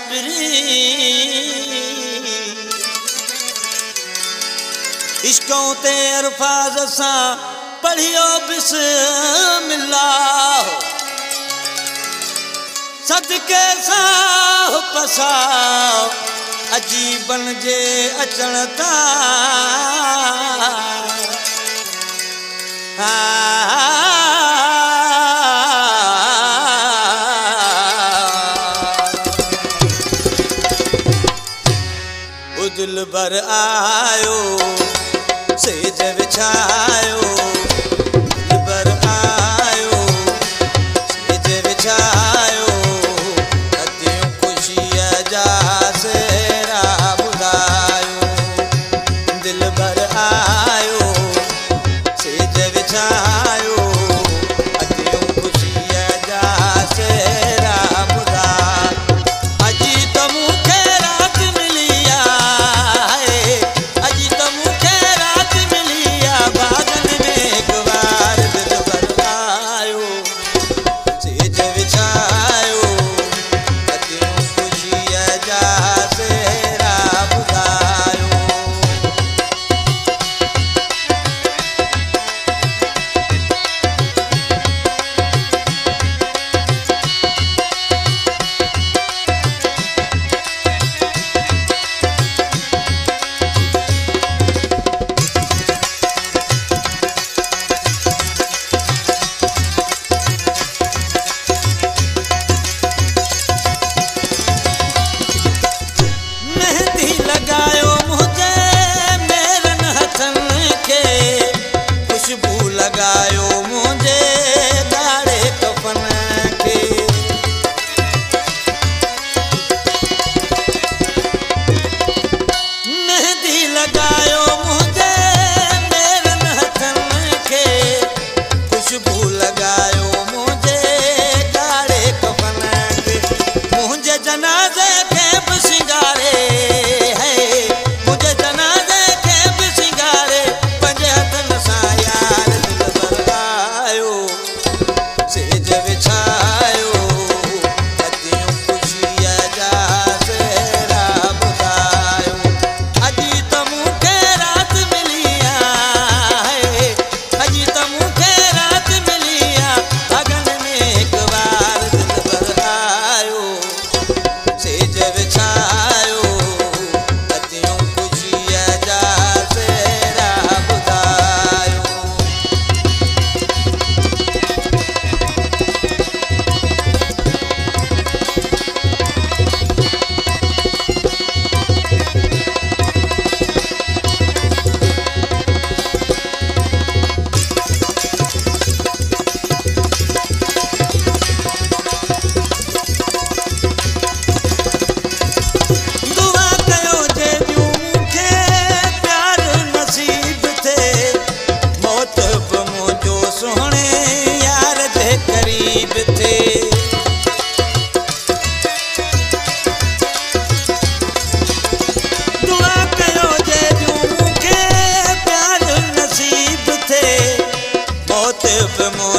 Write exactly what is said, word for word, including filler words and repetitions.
पिरी इश्कों ते अल्फाज सां पढ़ियो बिस्मिल्लाह सदके सां पसाओ अजीबन जे अचण ता दिल भर आयो सेज विछायो दिल भर आयो सेज विछायो अतियूं खुशीअ जा सेरा ॿुधायो दिल भर आयो सेज विछायो अतियूं खुशीअ जा सेरा ॿुधायो अजी त मूंखे राति मिली लगायो मुझे दाड़े कफन के मेहंदी लगायो मुझे मेरन हथन के खुशबू लगायो मुझे दाड़े कफन के मुझे जनाजे के भी सिंगारे है मुझे जनाजे के भी सिंगारे पंजे हथन सां यार सेज विछायो अतियूं खुशीअ जा सेरा ॿुधायो अजी त मूंखे राति मिली आहे अजी त मूंखे राति मिली आहे अगन में हिकु बार दिल भर आयो सेज विछायो अतियूं खुशीअ जा सेरा ॿुधायो करीब थे दुआ कयो जे मूंखे प्यार नसीब थे मौत बि